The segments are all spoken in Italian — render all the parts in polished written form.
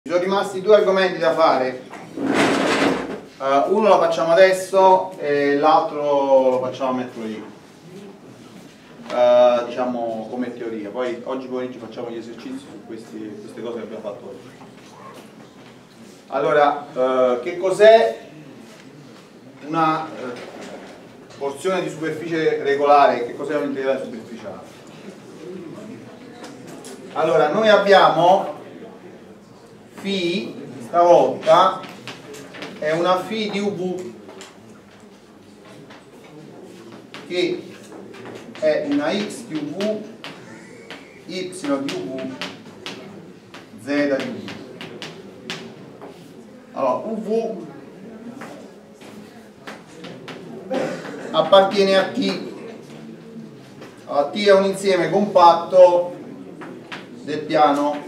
Sono rimasti due argomenti da fare, uno lo facciamo adesso e l'altro lo facciamo mercoledì, diciamo come teoria. Poi oggi pomeriggio facciamo gli esercizi su queste cose che abbiamo fatto oggi. Allora, che cos'è una porzione di superficie regolare? Che cos'è un integrale superficiale? Allora, noi abbiamo φ, stavolta è una φ di uv che è una x di uv, y di uv, z di uv. Allora, uv appartiene a T. Allora, T è un insieme compatto del piano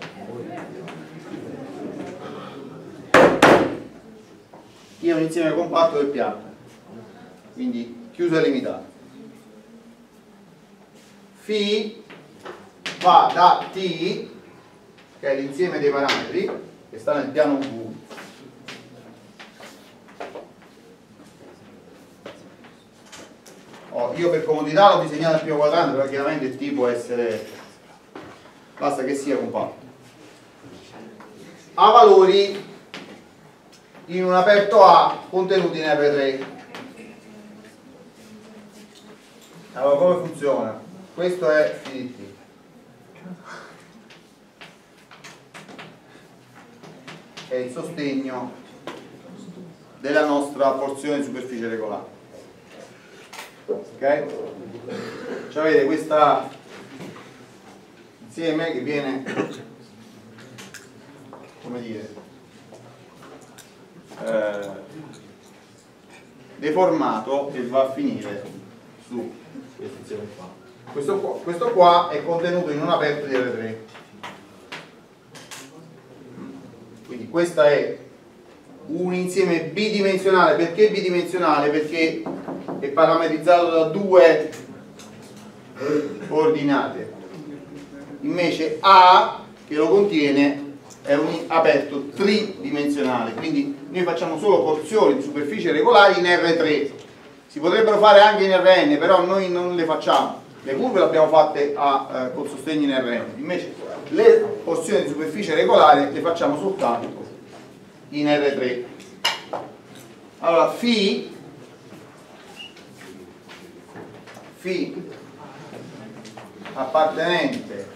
T è un insieme compatto del piano, quindi chiuso e limitato. Φ va da T, che è l'insieme dei parametri che sta nel piano V, io per comodità l'ho disegnato al primo quadrante, perché chiaramente T può essere, basta che sia compatto, ha valori in un aperto A contenuti in R3. Allora, come funziona? Questo è φ di T, è il sostegno della nostra porzione di superficie regolare. Ok? Cioè avete questa insieme che viene, come dire, deformato e va a finire su questo insieme qua. Questo qua è contenuto in un aperto di R3. Quindi questa è un insieme bidimensionale. Perché bidimensionale? Perché è parametrizzato da due ordinate. Invece A, che lo contiene, è un aperto tridimensionale. Quindi noi facciamo solo porzioni di superficie regolari in R3. Si potrebbero fare anche in Rn, però noi non le facciamo. Le curve le abbiamo fatte col sostegno in Rn. Invece le porzioni di superficie regolare le facciamo soltanto in R3. Allora, φ appartenente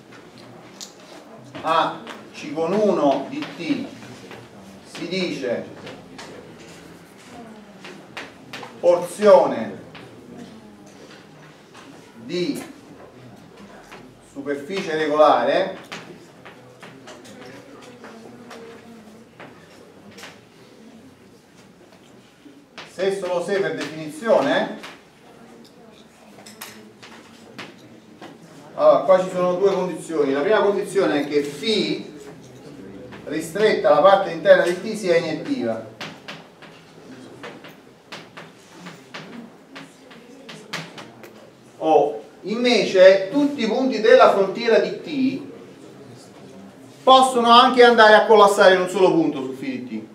a C con 1 di T si dice porzione di superficie regolare se e solo se per definizione. Allora, qua ci sono due condizioni. La prima condizione è che φ ristretta alla parte interna di T sia iniettiva. Invece tutti i punti della frontiera di T possono anche andare a collassare in un solo punto su φ di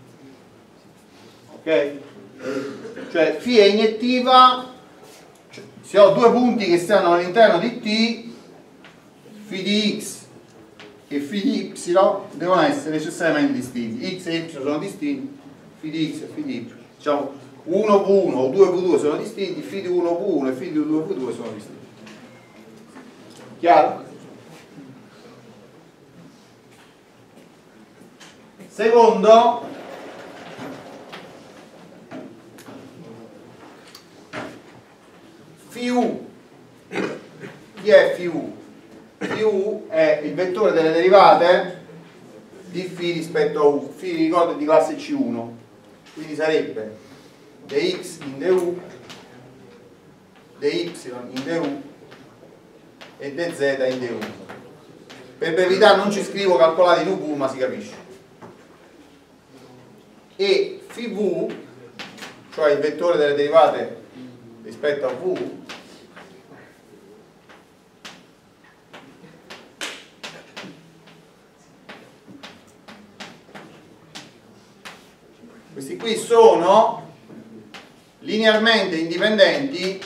T. Ok? Cioè φ è iniettiva, se ho due punti che stanno all'interno di T, φ di x e φ di y devono essere necessariamente distinti. X e y sono distinti, φ di x e φ di y, diciamo 1v1 o 2v2 sono distinti, φ di 1v1 e φ di 2v2 sono distinti. Chiaro? Secondo, φu. Chi è φu? φu è il vettore delle derivate di φ rispetto a u. φ, ricordo, è di classe C1, quindi sarebbe dx in du, dy in du e dz in du. Per brevità non ci scrivo calcolati in uv, ma si capisce. E φv, cioè il vettore delle derivate rispetto a v, Questi qui sono linearmente indipendenti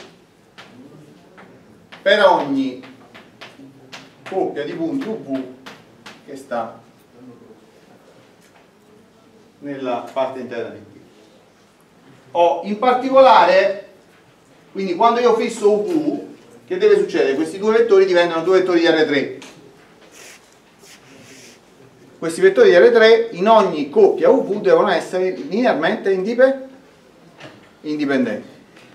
per ogni coppia di punti UV che sta nella parte interna di T. In particolare, quindi quando io fisso UV, che deve succedere? Questi due vettori diventano due vettori di R3. Questi vettori di R3 in ogni coppia UV devono essere linearmente indipendenti.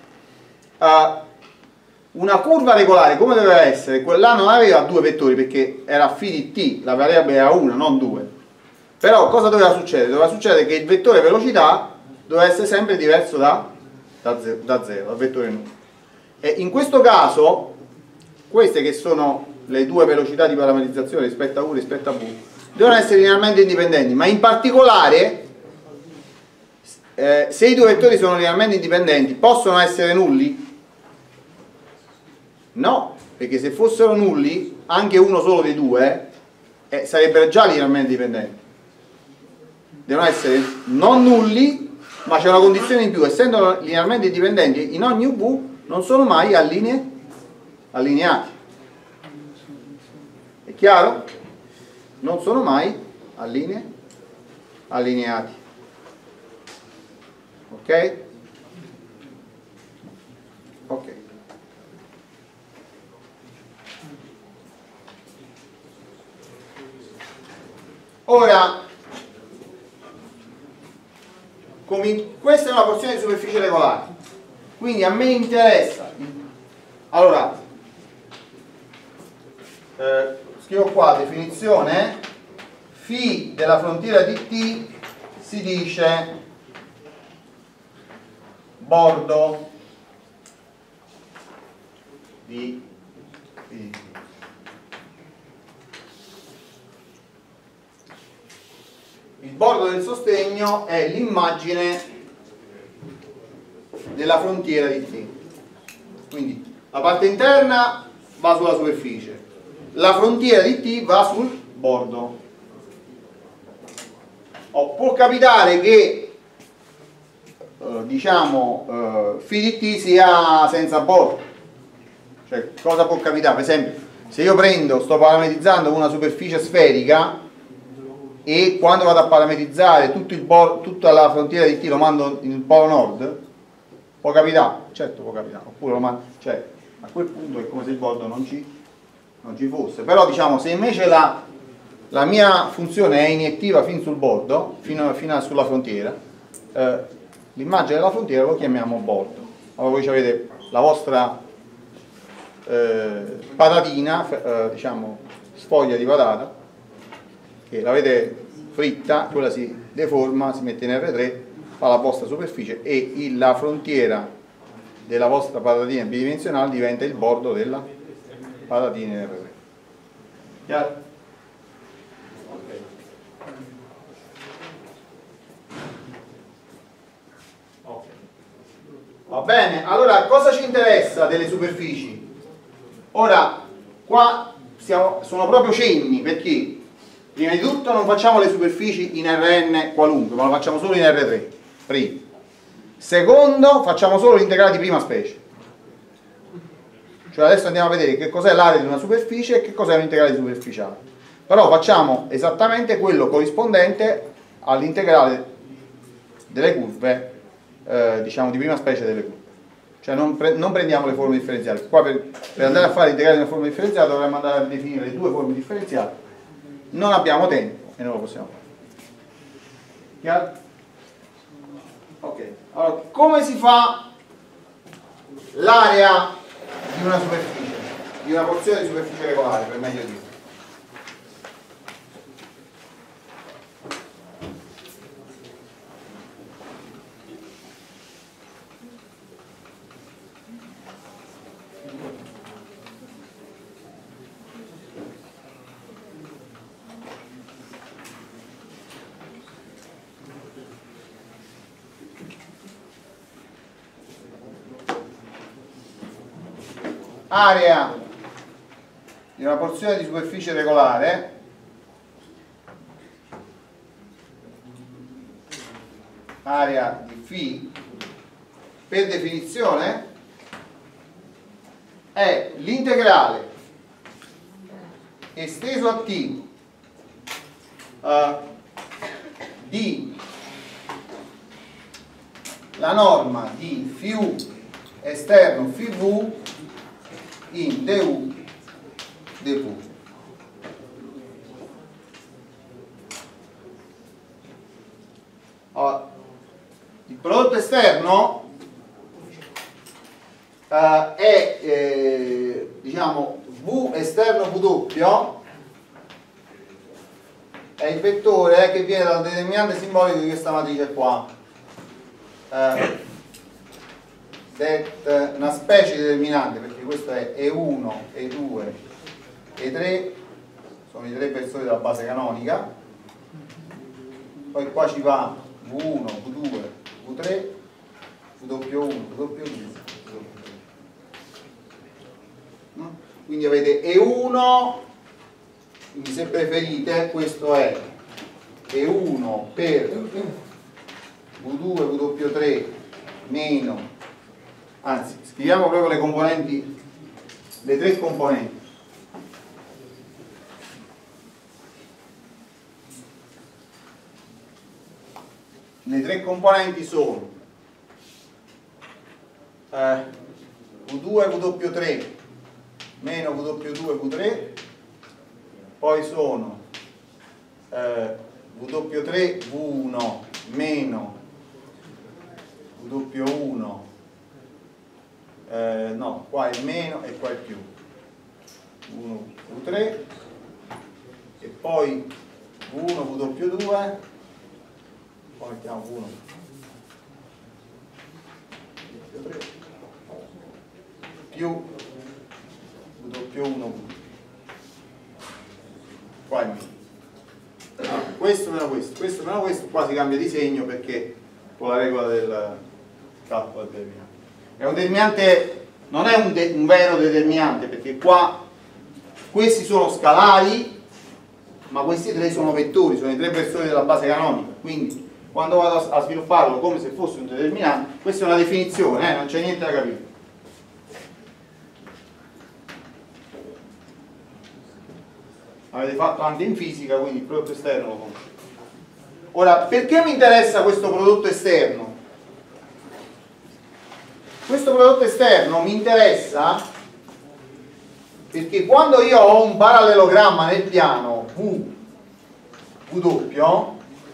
Una curva regolare come doveva essere? Quella non aveva due vettori perché era phi di t, la variabile era una, non due. Però cosa doveva succedere? Doveva succedere che il vettore velocità doveva essere sempre diverso da 0, dal vettore nulla. E in questo caso, queste che sono le due velocità di parametrizzazione rispetto a U e rispetto a V, devono essere linearmente indipendenti, ma in particolare se i due vettori sono linearmente indipendenti possono essere nulli? No, perché se fossero nulli anche uno solo dei due sarebbero già linearmente indipendenti. Devono essere non nulli, ma c'è una condizione in più: essendo linearmente indipendenti in ogni UV non sono mai allineati. È chiaro? Non sono mai allineati. Ok? Ok. Ora, questa è una porzione di superficie regolare, quindi a me interessa. Allora, scrivo qua definizione: φ della frontiera di T si dice bordo di T. Il bordo del sostegno è l'immagine della frontiera di T. Quindi la parte interna va sulla superficie, la frontiera di T va sul bordo. Può capitare che diciamo φ di T sia senza bordo. Cioè, cosa può capitare? Per esempio, se io sto parametrizzando una superficie sferica e quando vado a parametrizzare tutta la frontiera di T lo mando nel polo nord, può capitare? Certo può capitare, oppure lo mando, cioè a quel punto è come se il bordo non ci fosse. Però diciamo, se invece la mia funzione è iniettiva fin sul bordo, fino sulla frontiera, l'immagine della frontiera lo chiamiamo bordo. Allora voi avete la vostra patatina, diciamo sfoglia di patata, che l'avete fritta, quella si deforma, si mette in R3, fa la vostra superficie e la frontiera della vostra patatina bidimensionale diventa il bordo della patatina in R3. Chiaro? Okay. Okay. Va bene, allora cosa ci interessa delle superfici? Ora, qua sono proprio cenni, perché prima di tutto non facciamo le superfici in Rn qualunque, ma lo facciamo solo in R3, primo. Secondo, facciamo solo l'integrale di prima specie. Cioè adesso andiamo a vedere che cos'è l'area di una superficie e che cos'è un integrale superficiale. Però facciamo esattamente quello corrispondente all'integrale delle curve, diciamo di prima specie delle curve. Cioè non prendiamo le forme differenziali. Qua per andare a fare l'integrale di una forma differenziata dovremmo andare a definire le due forme differenziali. Non abbiamo tempo e non lo possiamo fare. Chiaro? Ok. Allora, come si fa l'area di una superficie, di una porzione di superficie regolare, per meglio dire? Area di una porzione di superficie regolare, area di φ per definizione è l'integrale esteso a t di la norma di φu esterno φv in du dv. Allora, il prodotto esterno è diciamo v esterno v doppio, è il vettore che viene dal determinante simbolico di questa matrice qua, una specie di determinante, perché questo è E1, E2, E3, sono i tre versori della base canonica, poi qua ci va V1, V2, V3, W1, W2, no? Quindi avete E1, quindi se preferite questo è E1 per V2, W3 meno, anzi scriviamo proprio le componenti, le tre componenti. Le tre componenti sono V2, W3 meno W2, V3, poi sono W3, V1 meno W1, no, qua è meno e qua è più, 1, V3, e poi V1, W2, poi mettiamo 1, W3, più W1, qua è meno. Allora, questo meno questo, questo meno questo, qua si cambia di segno perché con la regola del calcolo del determinante. È un determinante, non è un vero determinante, perché qua questi sono scalari, ma questi tre sono vettori, sono i tre versori della base canonica, quindi quando vado a svilupparlo come se fosse un determinante, questa è una definizione, non c'è niente da capire. Avete fatto anche in fisica, quindi il prodotto esterno lo conoscete. Ora, perché mi interessa questo prodotto esterno? Questo prodotto esterno mi interessa perché quando io ho un parallelogramma nel piano V doppio,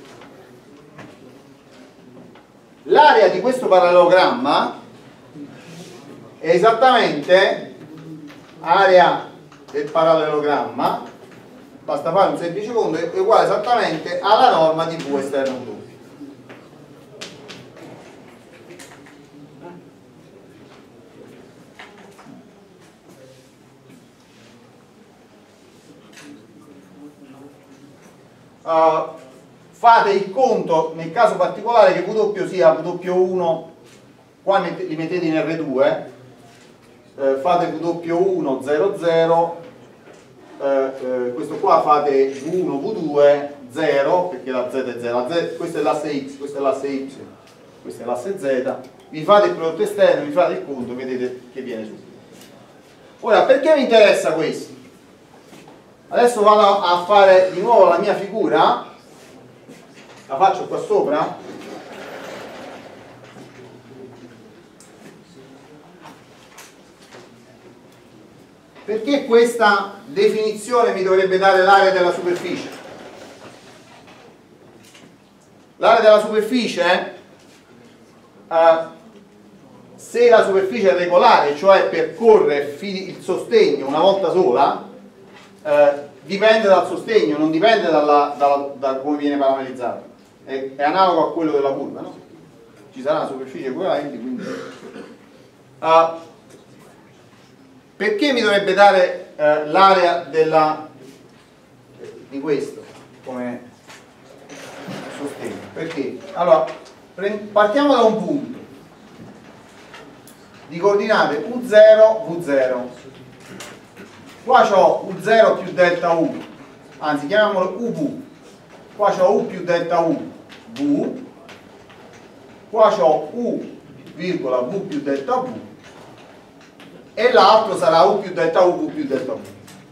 l'area di questo parallelogramma è esattamente area del parallelogramma, basta fare un semplice conto, è uguale esattamente alla norma di V esterno V doppio. Fate il conto nel caso particolare che V doppio sia V1, qua li mettete in R2, fate V1 0 0, questo qua fate V1 V2 0, perché la Z è 0, questo è l'asse X, questo è l'asse Y, questo è l'asse Z, vi fate il prodotto esterno, vi fate il conto, vedete che viene su. Ora, perché mi interessa questo? Adesso vado a fare di nuovo la mia figura, la faccio qua sopra. Perché questa definizione mi dovrebbe dare l'area della superficie? L'area della superficie, se la superficie è regolare, cioè percorre il sostegno una volta sola, dipende dal sostegno, non dipende da come viene parametrizzato. È analogo a quello della curva, no? Ci sarà una superficie equivalente, quindi perché mi dovrebbe dare l'area di questo come sostegno? Perché? Allora, partiamo da un punto di coordinate U0, V0. Qua ho U0 più delta U, anzi chiamiamolo UV. Qua ho U più delta U, V, qua ho U, virgola V più delta V, e l'altro sarà U più delta U, V più delta V.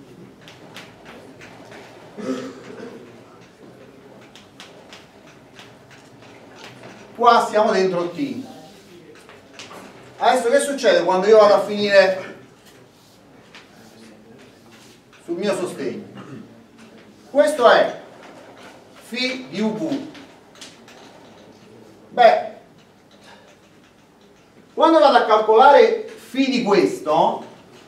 Qua stiamo dentro T. Adesso che succede quando io vado a finire sul mio sostegno? Questo è φ di UV. Beh, quando vado a calcolare φ di questo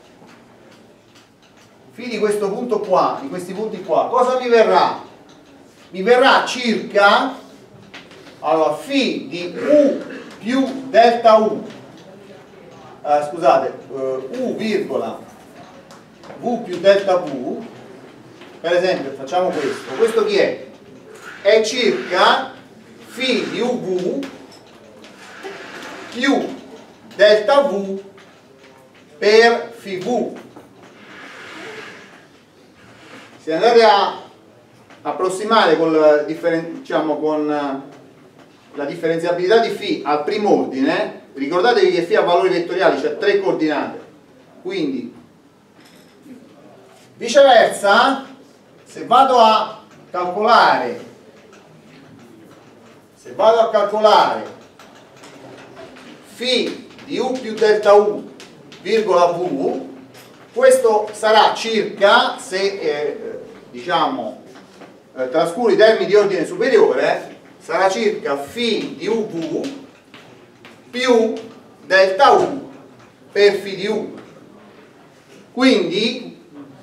punto qua, di questi punti qua, cosa mi verrà? Mi verrà circa, allora, φ di U più delta U, scusate, U virgola V più delta V, per esempio facciamo questo chi è? È circa φ di UV più delta V per φV. Se andate a approssimare diciamo, con la differenziabilità di φ al primo ordine, ricordatevi che φ ha valori vettoriali, cioè 3 coordinate, quindi viceversa, se vado a calcolare φ di U più delta U virgola V, questo sarà circa, se diciamo trascuro i termini di ordine superiore, sarà circa φ di UV più delta U per φ di U. Quindi,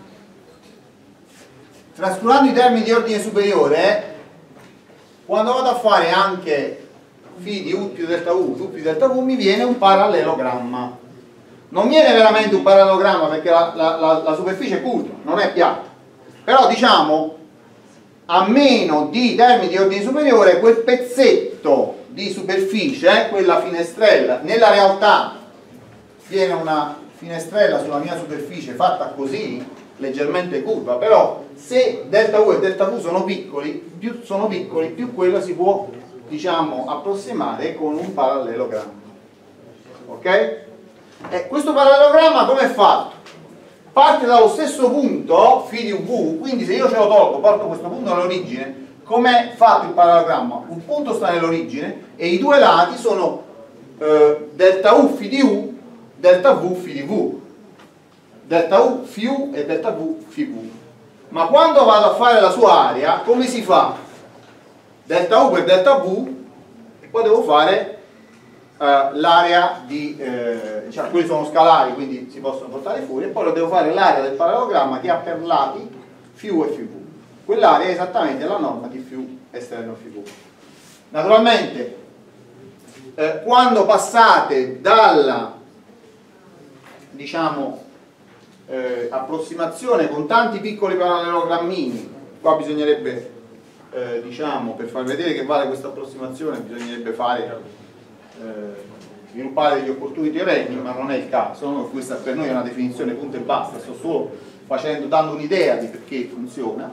trascurando i termini di ordine superiore, quando vado a fare anche φ di U più delta U, V più delta V, mi viene un parallelogramma. Non viene veramente un parallelogramma perché la superficie è curva, non è piatta. Però diciamo, a meno di termini di ordine superiore, quel pezzetto di superficie, quella finestrella, nella realtà viene una finestrella sulla mia superficie fatta così, leggermente curva, però se delta U e delta V sono piccoli, più quella si può, diciamo, approssimare con un parallelogramma. Ok? E questo parallelogramma come è fatto? Parte dallo stesso punto, φ di UV, quindi se io ce lo tolgo, porto questo punto all'origine, com'è fatto il parallelogramma? Un punto sta nell'origine e i due lati sono delta U φ di U, delta V φ di V, delta U φ U e delta V φ V. Ma quando vado a fare la sua area, come si fa? Delta U per delta V, e poi devo fare l'area di, diciamo, quelli sono scalari, quindi si possono portare fuori, e poi lo devo fare l'area del parallelogramma che ha per lati φ U e φ V. Quell'area è esattamente la norma di φ U esterno φ V. Naturalmente, quando passate dalla, diciamo, approssimazione con tanti piccoli parallelogrammini, qua bisognerebbe, diciamo, per far vedere che vale questa approssimazione, bisognerebbe fare sviluppare degli opportuni teoremi, ma non è il caso, no? Questa per noi è una definizione punto e basta, sto solo dando un'idea di perché funziona.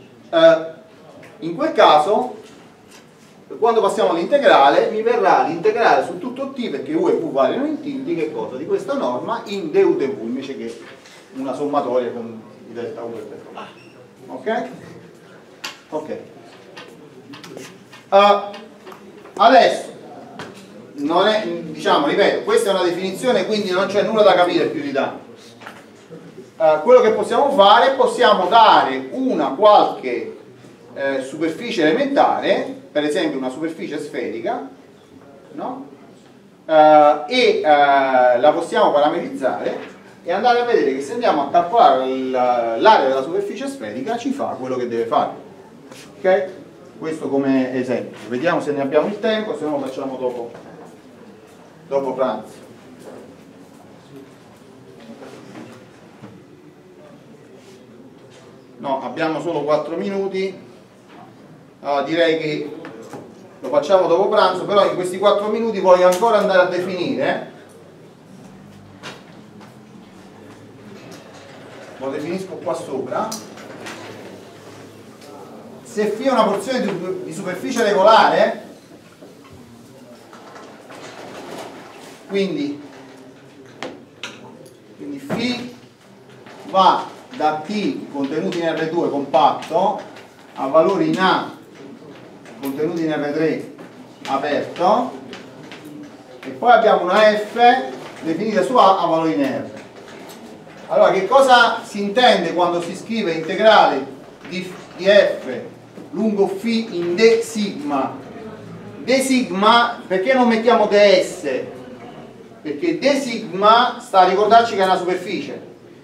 In quel caso, quando passiamo all'integrale, mi verrà l'integrale su tutto t, perché U e V variano in t, di che cosa? Di questa norma in du dv, invece che una sommatoria con i delta U e delta V. Ok? Ok. Adesso non è, diciamo, ripeto, questa è una definizione, quindi non c'è nulla da capire più di tanto. Quello che possiamo fare, possiamo dare una qualche superficie elementare, per esempio una superficie sferica, no? La possiamo parametrizzare e andare a vedere che se andiamo a calcolare l'area della superficie sferica ci fa quello che deve fare. Ok? Questo come esempio. Vediamo se ne abbiamo il tempo, se no lo facciamo dopo pranzo. No, abbiamo solo 4 minuti. Allora, direi che lo facciamo dopo pranzo, però in questi 4 minuti voglio ancora andare a definire, lo definisco qua sopra, se φ è una porzione di superficie regolare, quindi φ va da t contenuti in R2 compatto a valori in A contenuti in R3 aperto, e poi abbiamo una f definita su A a valori in R. Allora, che cosa si intende quando si scrive integrale di f lungo φ in d sigma? D sigma, perché non mettiamo ds? Perché d sigma sta a ricordarci che è una superficie.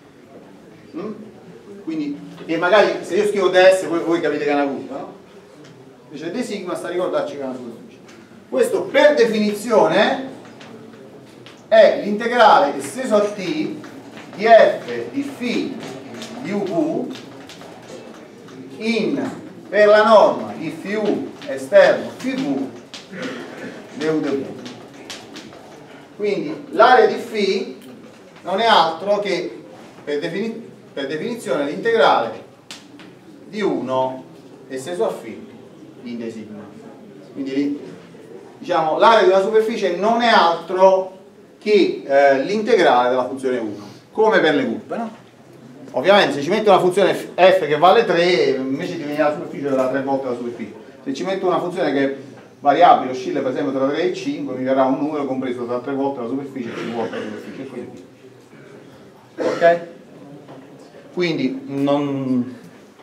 Quindi, e magari se io scrivo ds voi capite che è una curva, no? Invece d sigma sta a ricordarci che è una superficie. Questo per definizione è l'integrale esteso a t di f di φ di uv in, per la norma di φu esterno φv du du. Quindi l'area di φ non è altro che per definizione l'integrale di 1 esteso a φ in d sigma. Quindi diciamo l'area di una superficie non è altro che l'integrale della funzione 1, come per le curve, no? Ovviamente se ci metto una funzione f che vale 3, invece di venire la superficie verrà 3 volte la superficie. Se ci metto una funzione che è variabile, oscilla per esempio tra 3 e 5, mi verrà un numero compreso tra 3 volte la superficie e 5 volte la superficie e così via. Ok? Quindi non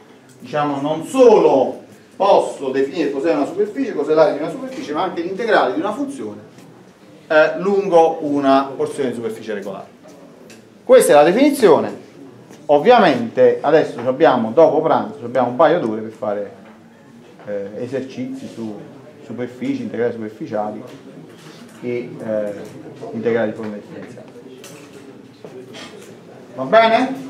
solo posso definire cos'è una superficie, cos'è l'area di una superficie, ma anche l'integrale di una funzione lungo una porzione di superficie regolare. Questa è la definizione. Ovviamente adesso abbiamo, dopo pranzo, abbiamo un paio d'ore per fare esercizi su superfici, integrali superficiali e integrali di forma differenziale. Va bene?